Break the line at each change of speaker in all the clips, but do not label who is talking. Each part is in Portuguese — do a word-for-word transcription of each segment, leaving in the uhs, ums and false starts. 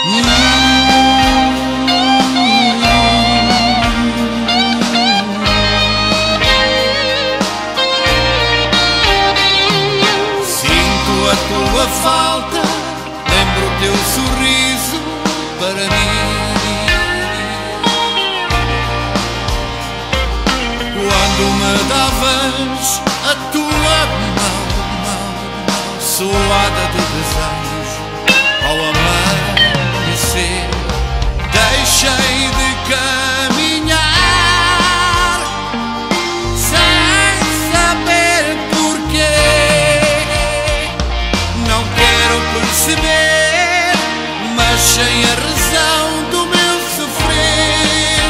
Sinto a tua falta, lembro o teu sorriso para mim. Quando me davas a tua mão, mão suada de desejo, ao amanhecer deixei de caminhar, sem saber porquê. Não quero perceber, mas sem a razão do meu sofrer.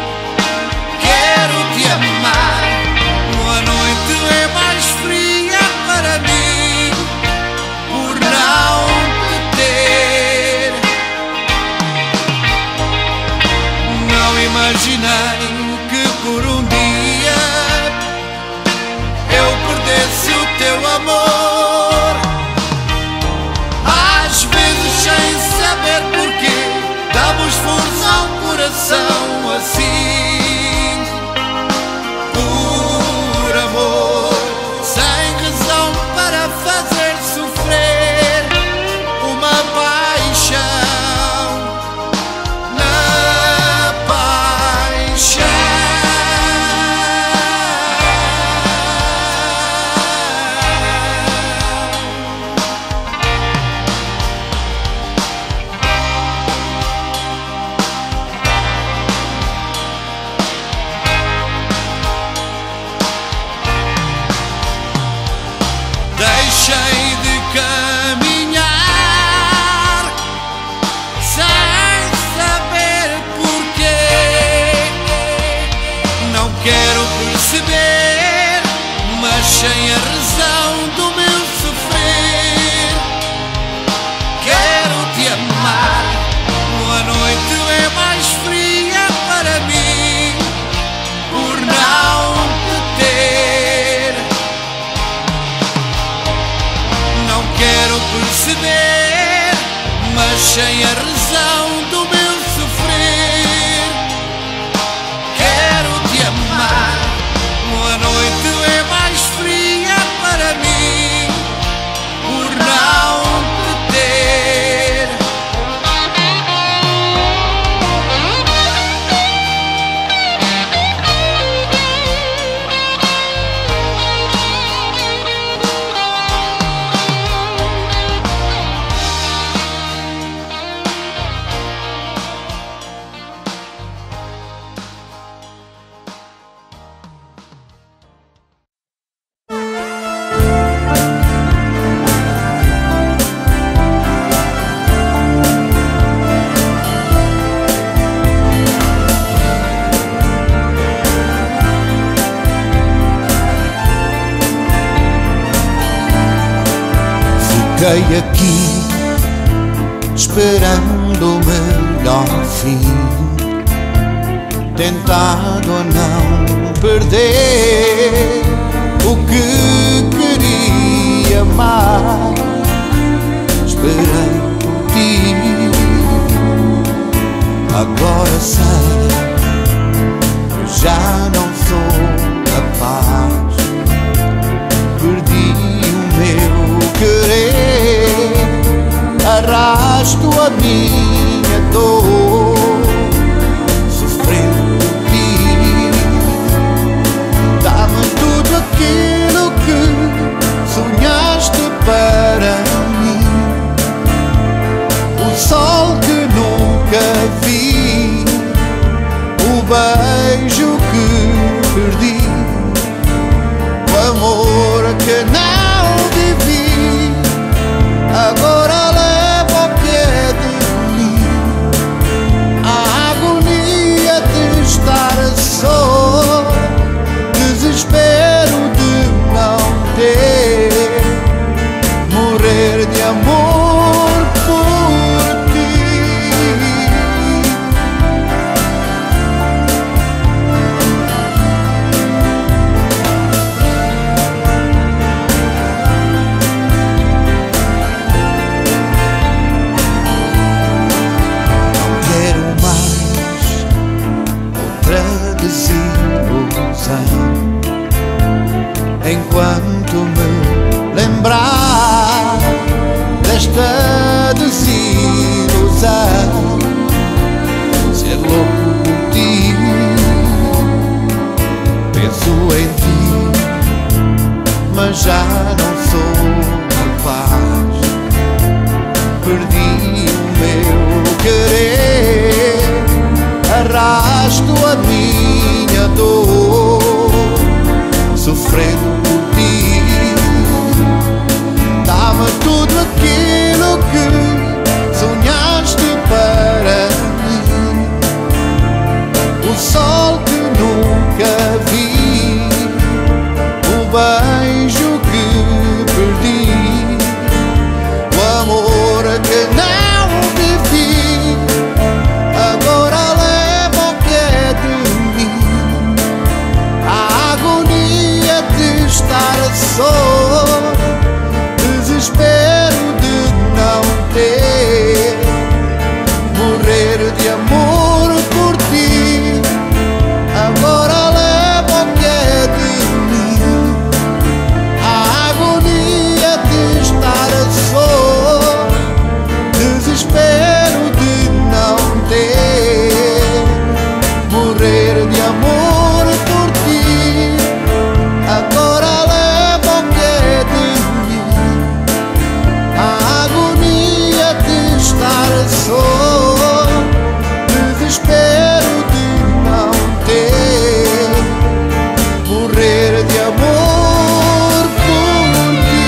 Quero te amar, a noite é mais fria para mim por não te ter. Não imaginei que por um dia eu perdesse o teu amor. Às vezes sem saber porquê damos força ao coração assim, por amor, sem razão para fazer sofrer uma paixão, na paixão. Deixei de caminhar, sem saber porquê. Não quero perceber, mas sem a razão do meu sofrer. Quero te amar, a noite é mais fria para mim por não te ter. Não quero perceber, mas sem a razão do meu sofrer. Quero te amar, a noite é mais fria para mim por não te ter.
Fiquei aqui esperando o melhor fim, tentado a não perder o que queria mais. Esperei por ti, agora sei que já não sou capaz. Perdi o meu querer, arrasto a minha dor, sofrendo por ti. Dá-me tudo aquilo que sonhaste para mim, o sol que nunca vi, o beijo que perdi, o amor que não vivi. Agora levo ao pé de mim a agonia de estar só, desespero de não ter, morrer de amor por ti. já não sou capaz. Perdi o meu querer, arrasto a minha dor, sofrendo por ti. Dá-me tudo aquilo que sonhaste para mim, o sol que nunca vi, o beijo que perdi, o amor que não vivi, agora leva o que é de mim. A agonia de estar só, desespero de não ter, morrer de amor por ti, agora leva o que é de mim. A agonia de estar só, desespero de não ter, morrer de amor por ti, agora leva o que é de mim. A agonia de estar só, desespero de não ter, morrer de amor por ti.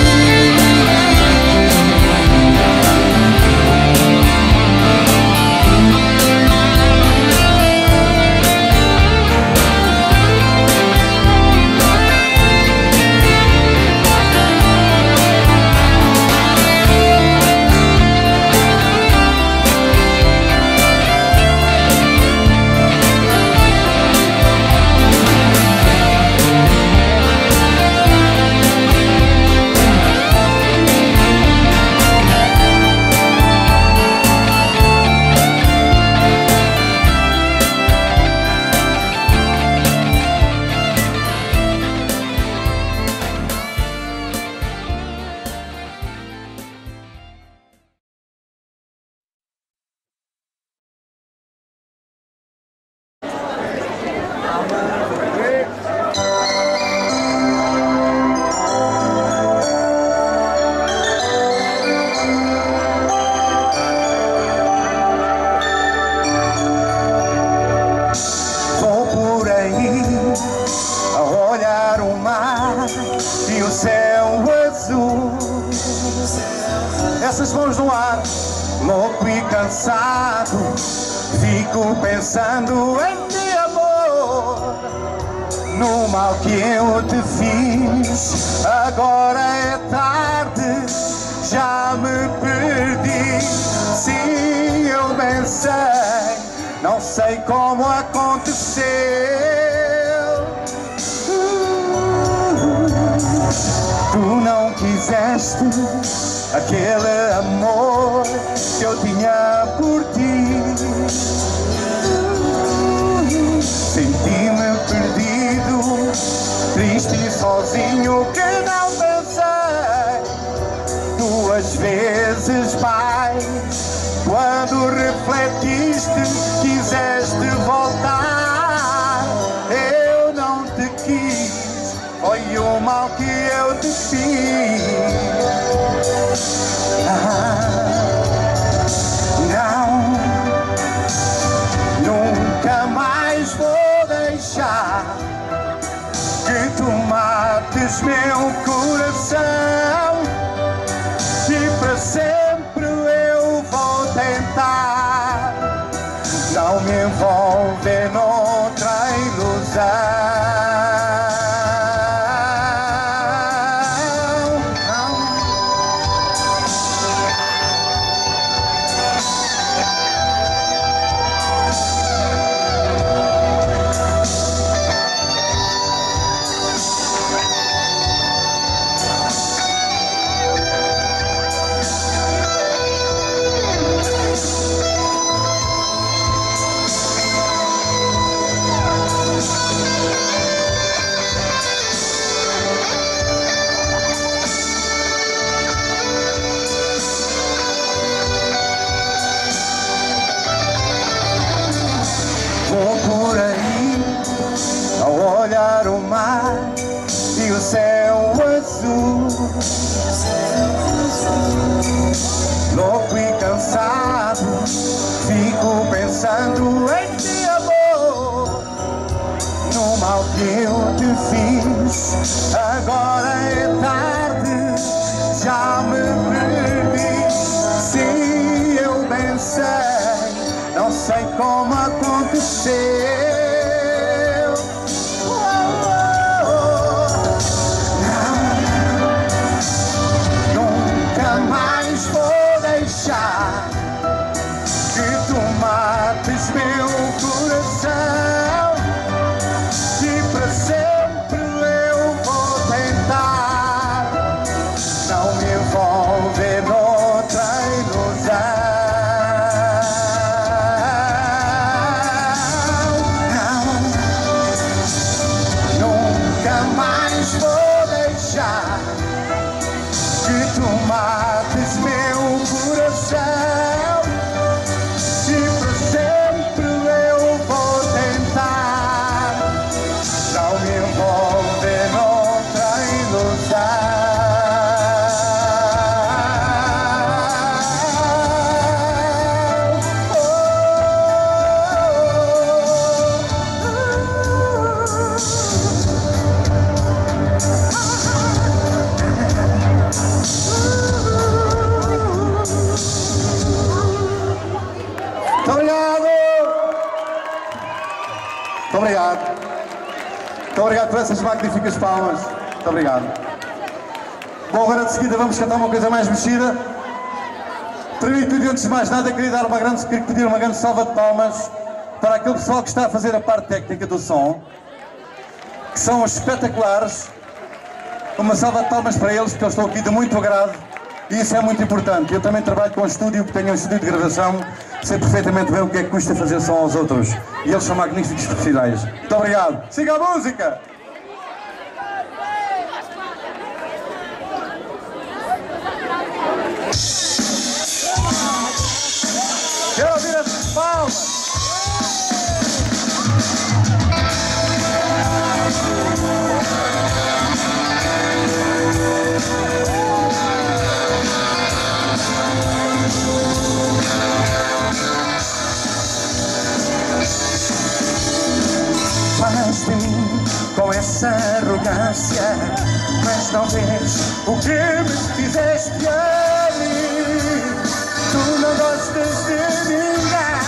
Vou por aí a olhar o mar e o céu azul, essas mãos no ar, louco e cansado, fico pensando em ti, amor, no mal que eu te fiz. Agora é tarde, já me perdi. Sim, eu bem sei, não sei como aconteceu. Tu não quiseste aquele amor que eu tinha por ti. Senti-me perdido, triste e sozinho, que não pensei duas vezes mais. Quando refletiste, quiseste voltar, eu não te quis, foi o mal que eu te fiz. Ah, não, nunca mais vou deixar que tu mates meu coração, e para sempre eu vou tentar não me envolver noutra ilusão. Não, pensando em ti, amor, no mal que eu te fiz. Agora é tarde, já me perdi. Sim, eu bem sei, não sei como aconteceu. Que tu mates meu coração, e para sempre eu vou tentar não me envolver noutra ilusão. Não, nunca mais vou deixar que tu mates meu coração. Muito obrigado. Muito obrigado por essas magníficas palmas. Muito obrigado. Bom, agora de seguida vamos cantar uma coisa mais mexida. Permite-me, antes de mais nada, queria dar uma grande, queria pedir uma grande salva de palmas para aquele pessoal que está a fazer a parte técnica do som, que são espetaculares. Uma salva de palmas para eles, porque eu estou aqui de muito agrado. E isso é muito importante. Eu também trabalho com um estúdio, que tenho um estúdio de gravação, sei perfeitamente bem o que é que custa fazer som aos outros. E eles são magníficos profissionais. Muito obrigado. Siga a música! Quero ouvir as palmas! Falas de mim com essa arrogância, mas não vês o que me fizeste a mim. Tu não gostas de ninguém.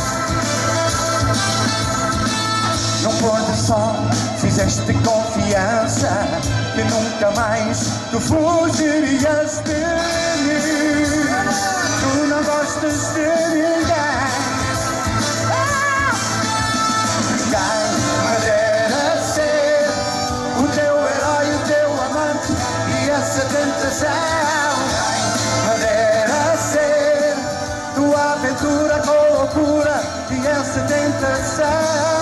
No pôr do sol fizeste confiança que nunca mais tu fugirias de mim. Tu não gostas de ninguém. Dera ser tua aventura com loucura e essa tentação.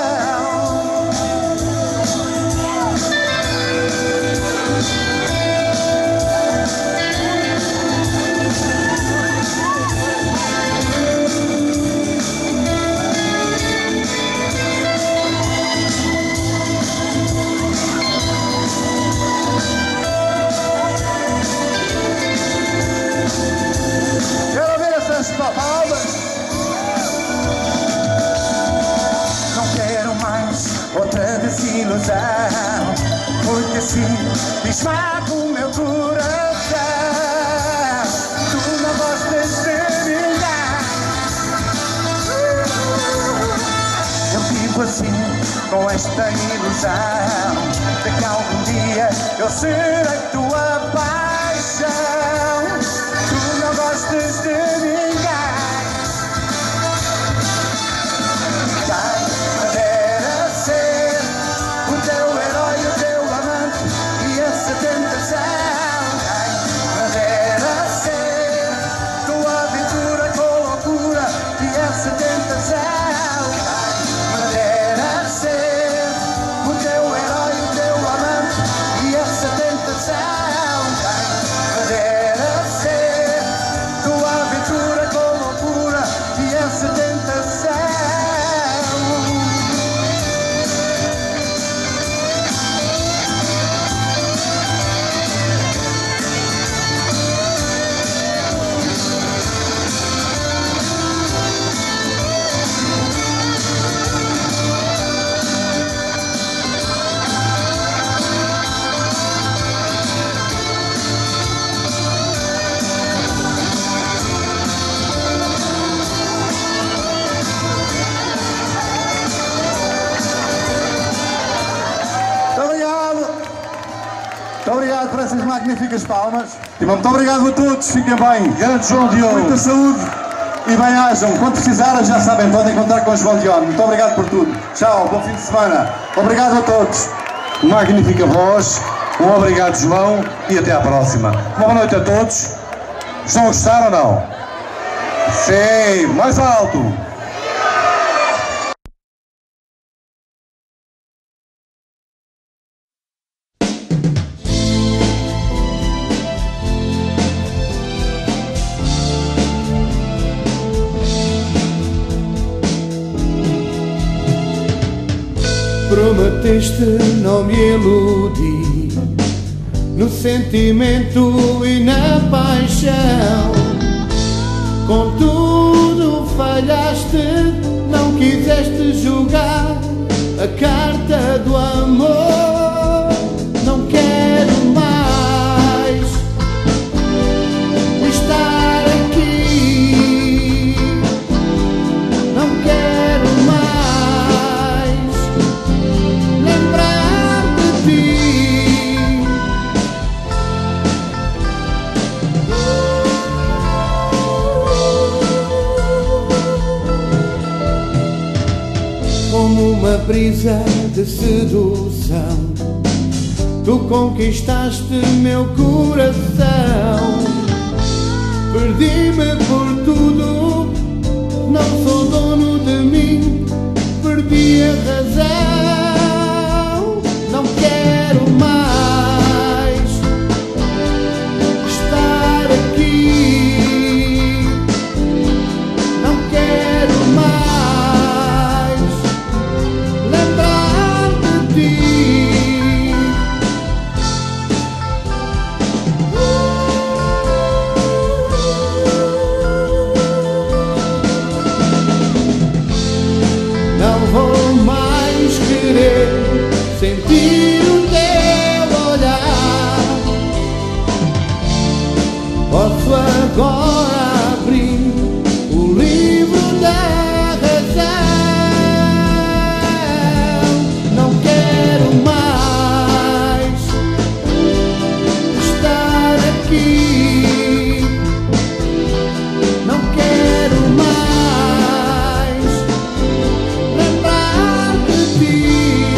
Não quero mais outra desilusão, porque assim esmaga o meu coração. Tu não gostas de ninguém. Eu vivo assim com esta ilusão de que algum dia eu serei tua paixão. Tu não gostas de ninguém. Dera ser o teu herói, o teu amante e essa tentação. Dera ser tua aventura com loucura e essa tentação. Dera ser o teu herói, o teu amante e essa tentação. essas magníficas palmas. E muito obrigado a todos, fiquem bem. Grande João Diogo. Muita saúde e bem-ajam. Quando precisarem, já sabem, podem contar com o João Diogo. Muito obrigado por tudo. Tchau, bom fim de semana. Obrigado a todos. Magnífica voz. Um obrigado, João, e até à próxima. Boa noite a todos. Estão a gostar ou não? Sim, mais alto.
Prometeste não me iludir no sentimento e na paixão. Contudo falhaste, não quiseste jogar a carta do amor. Não quero mais estar aqui. Não quero mais lembrar de ti. Como uma brisa de sedução, tu conquistaste meu coração. Perdi-me por tudo, não sou dono de mim, perdi a razão. Não quero mais estar aqui. Não quero mais lembrar de ti. Não vou mais querer sentir o teu olhar. Posso agora abrir o livro da razão. Não quero mais estar aqui. Não quero mais lembrar de ti.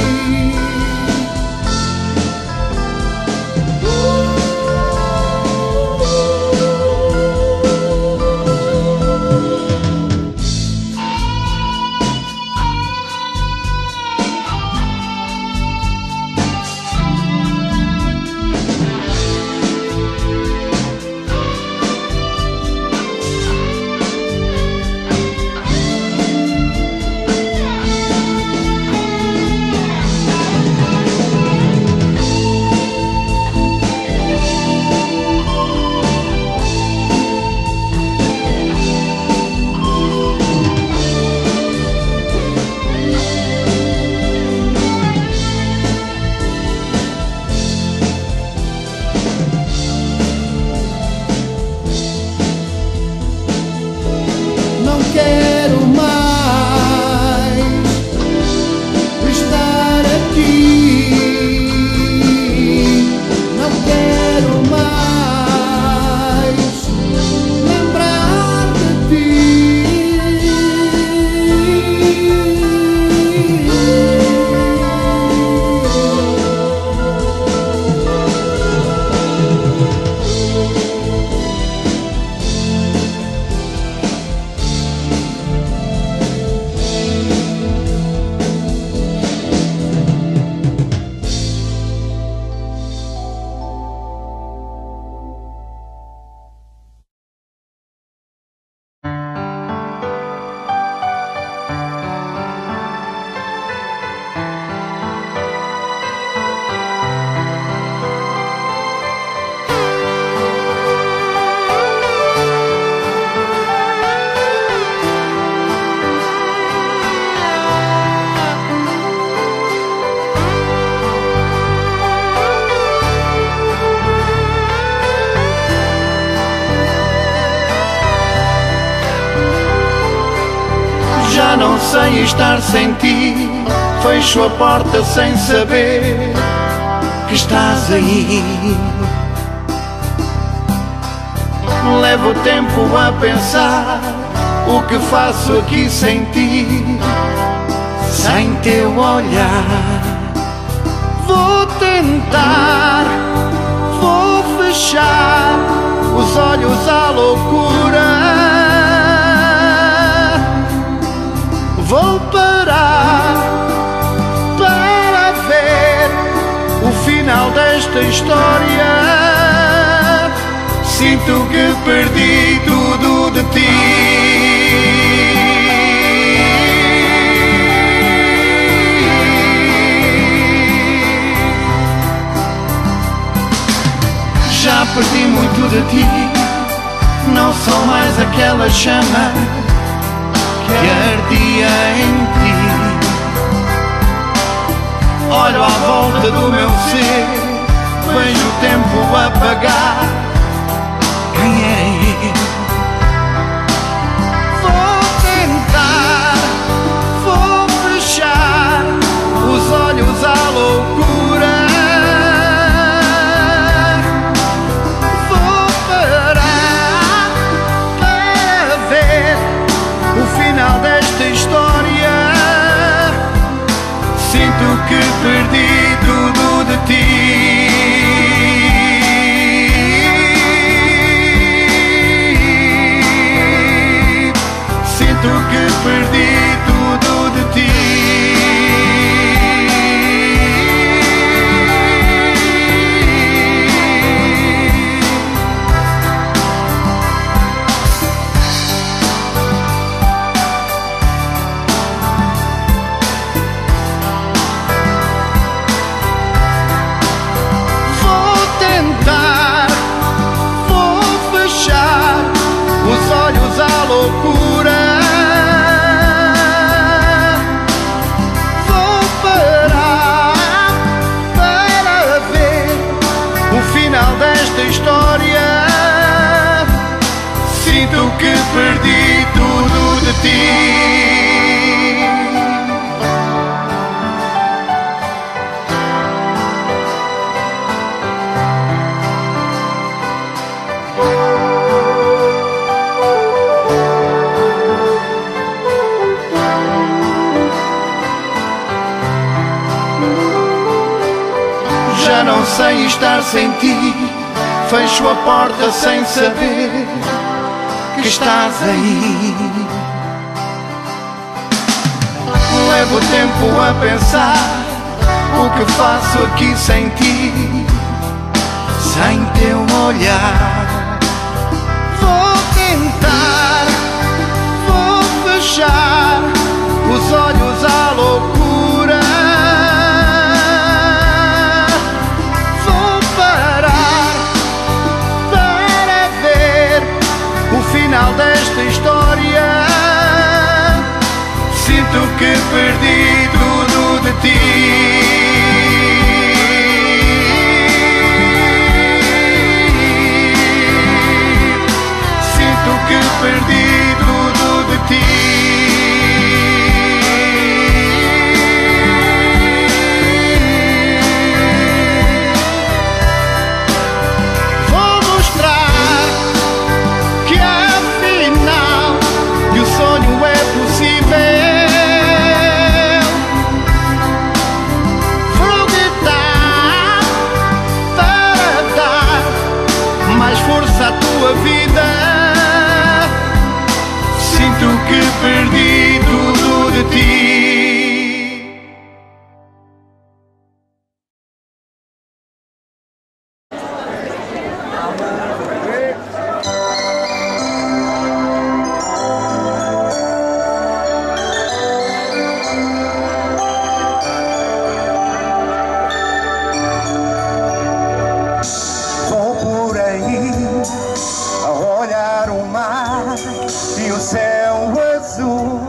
Não quero mais estar aqui. Não quero mais lembrar de ti. Já não sei estar sem ti, fecho a porta sem saber que estás aí.
Levo tempo a pensar o que faço aqui sem ti, sem teu olhar. Vou tentar, vou fechar os olhos à loucura. Vou parar para ver o final desta história. Sinto que perdi tudo de ti. Já perdi muito de ti, não sou mais aquela chama que ardia em ti. Olho à volta do meu ser, vejo o tempo apagar. Quem era eu? Vou tentar, vou fechar os olhos à loucura. Vou parar para ver o final desta história. Sinto que perdi tudo de ti. Sinto que perdi tudo de ti. Vou tentar, vou fechar os olhos à loucura. Desta história, sinto que perdi tudo de ti. Já não sei estar sem ti, fecho a porta sem saber que estás aí. Levo tempo a pensar o que faço aqui sem ti, sem teu olhar. Vou tentar, vou fechar os olhos à loucura. Vou parar para ver o final desta história. Sinto que perdi tudo de ti. Sinto que perdi tudo de ti. Vou mostrar que afinal que o sonho é possível. Vou gritar para dar mais força à tua vida. Sinto que perdi tudo de ti.
Vou por aí a olhar o mar e o céu azul.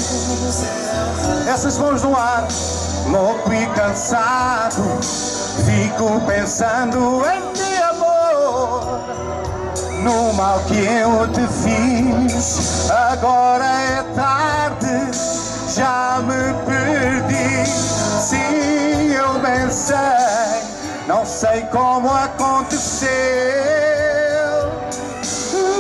Essas mãos no ar, louco e cansado, fico pensando em ti, amor. No mal que eu te fiz, agora é tarde, já me perdi. Sim, eu bem sei, não sei como aconteceu.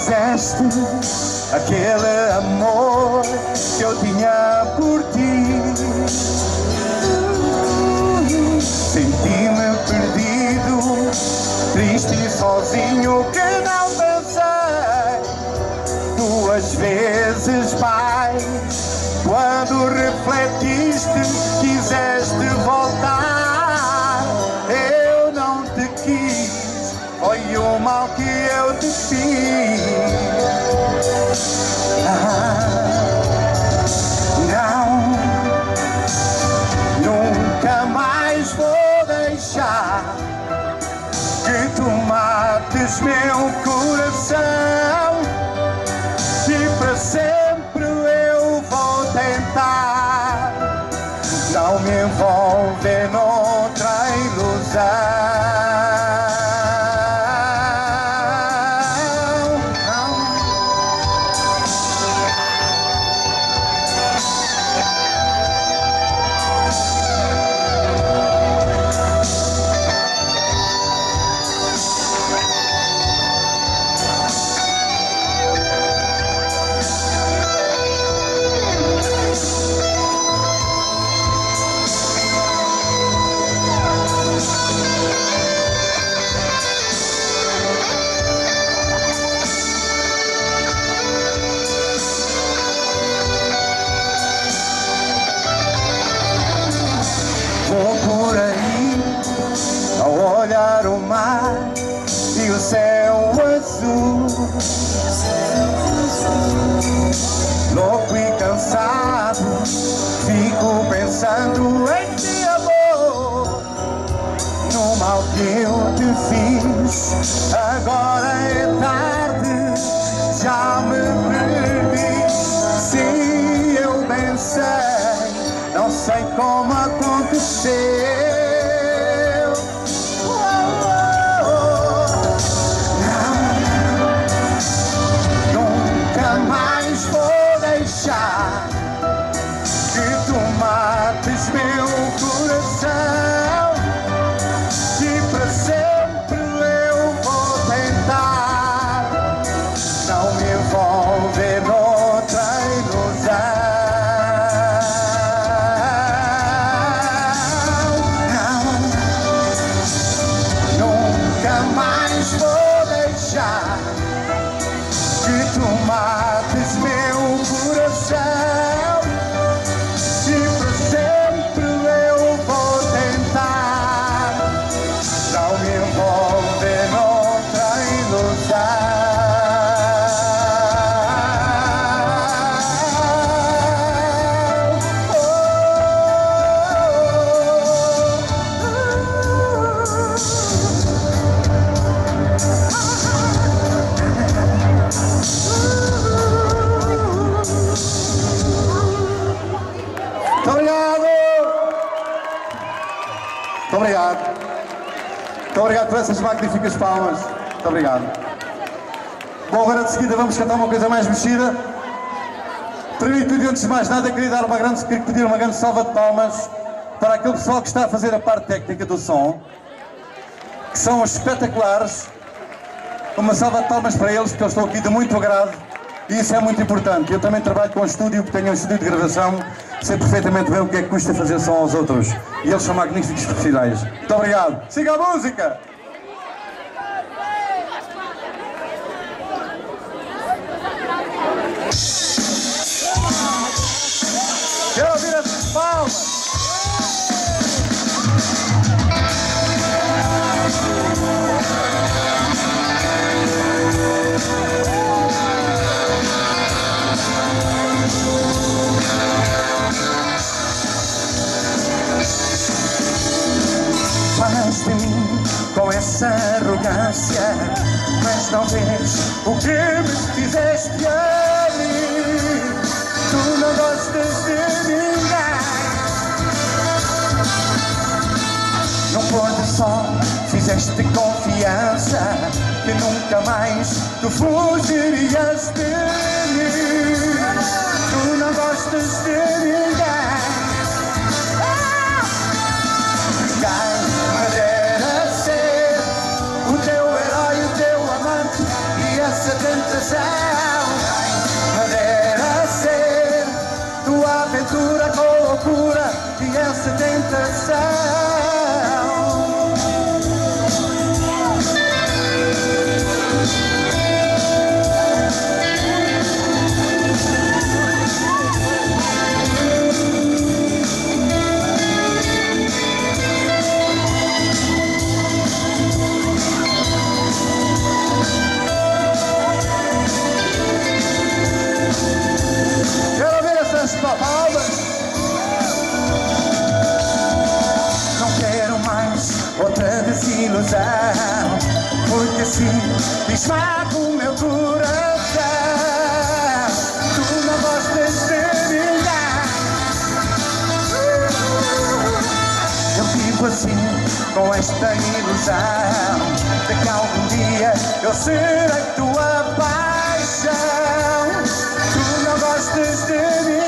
fizeste aquele amor que eu tinha por ti. Senti-me perdido, triste e sozinho, que não pensei duas vezes mais. Quando refletiste, quiseste voltar, eu não te quis, foi o mal que eu te fiz. Ah, não, nunca mais vou deixar que tu mates meu coração, e para sempre eu vou tentar não me envolver noutra ilusão. Olhar o mar e o céu azul, louco e cansado, fico pensando em ti, amor, no mal que eu te fiz. Agora é tarde, já me perdi. Sim, eu bem sei, não sei como aconteceu. Que tu mates meu coração, e para sempre eu vou tentar não me envolver noutra ilusão. Não, nunca mais vou deixar que tu mates meu coração, e para sempre eu vou tentar não me envolver noutra ilusão. Muito obrigado. Muito obrigado por essas magníficas palmas. Muito obrigado. Bom, agora de seguida vamos cantar uma coisa mais mexida. Permite-me, antes de mais nada, queria, dar uma grande, queria pedir uma grande salva de palmas para aquele pessoal que está a fazer a parte técnica do som, que são espetaculares. Uma salva de palmas para eles, porque eu estou aqui de muito agrado. E isso é muito importante. Eu também trabalho com um estúdio, que tenho um estúdio de gravação, sei perfeitamente bem o que é que custa fazer som aos outros. E eles são magníficos profissionais. Muito obrigado. Siga a música! Quero ouvir essas palmas! Faz de mim com essa arrogância, mas não vês o que me fizeste a mim. Tu não gostas de ninguém. No pôr do sol fizeste confiança que nunca mais tu fugirias de mim. Tu não gostas de ninguém. Quem me dera ser o teu herói, o teu amante, e essa tentação
Mas era ser tua aventura com loucura e essa tentação. Palmas. Não quero mais outra desilusão, porque assim esmago o meu coração. Tu não gostas de ninguém. Eu vivo assim com esta ilusão de que algum dia eu serei tua paixão. Tu não gostas de ninguém.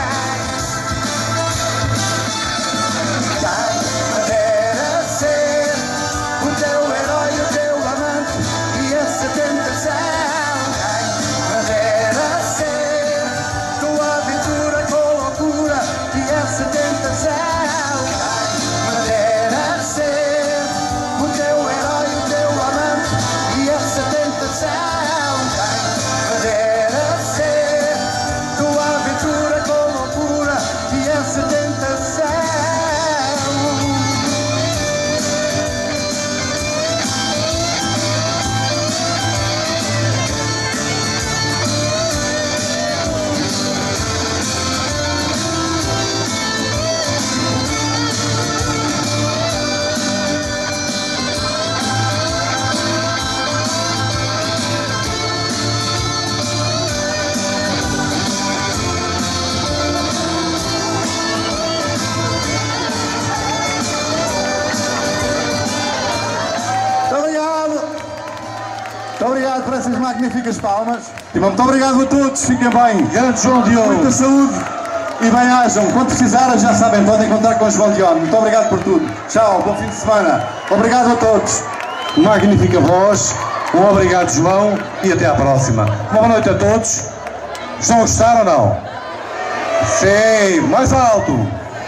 Muito obrigado por essas magníficas palmas. E muito obrigado a todos, fiquem bem. Grande João Diogo. Muita saúde e bem-ajam. Quando precisarem, já sabem, podem contar com o João Diogo. Muito obrigado por tudo. Tchau, bom fim de semana. Obrigado a todos.
Magnífica voz. Um obrigado, João, e até à próxima. Uma boa noite a todos. Estão a gostar ou não? Sim, mais alto.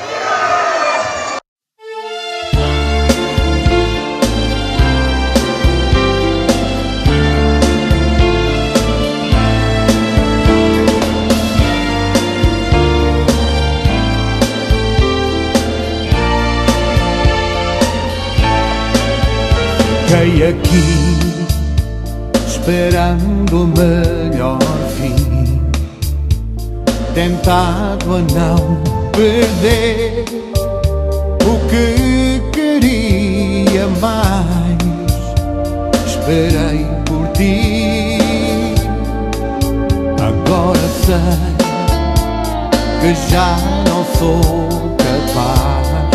Fiquei aqui esperando o melhor fim, tentado a não perder o que queria mais. Esperei por ti, agora sei que já não sou capaz.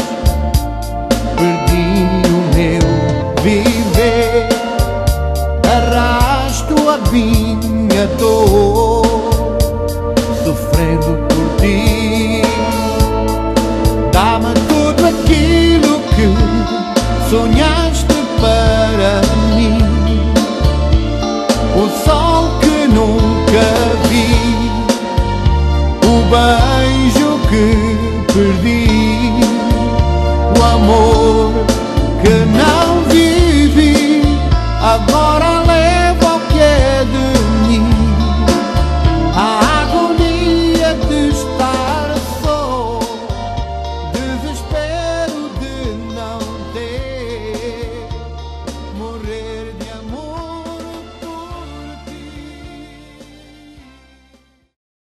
Perdi o meu viver, arrasto a minha dor, sofrendo por ti. Dá-me tudo aquilo que sonhaste para mim, o sol que nunca vi, o beijo que perdi, o amor